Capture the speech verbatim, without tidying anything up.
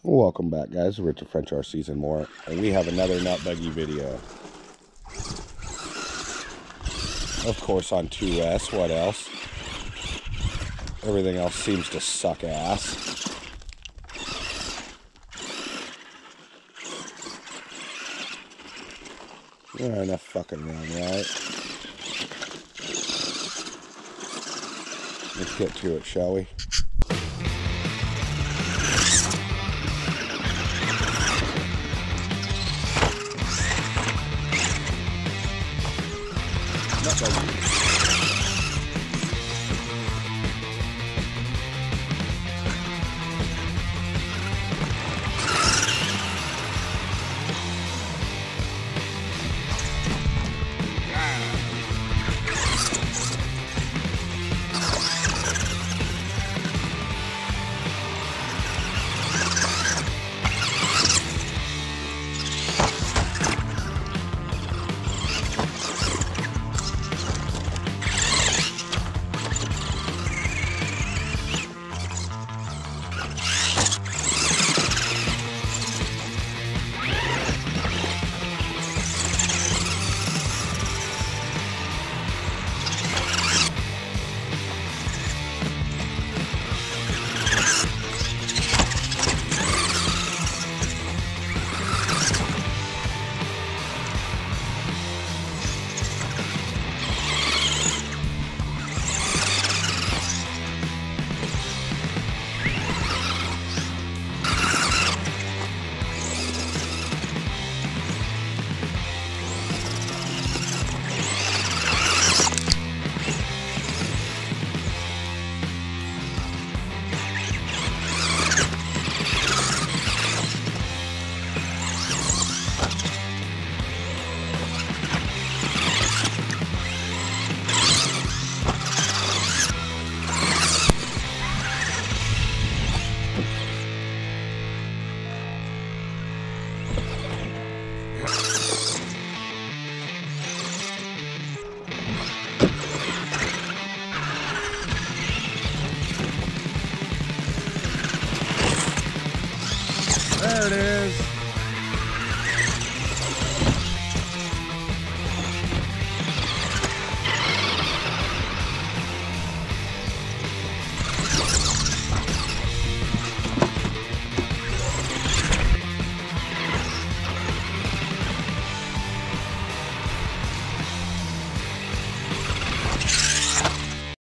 Welcome back, guys. Richard French R Cs and more, and we have another nut buggy video. Of course, on two S. What else? Everything else seems to suck ass. Yeah, enough fucking around, right? Let's get to it, shall we? Nut buggy. There it is.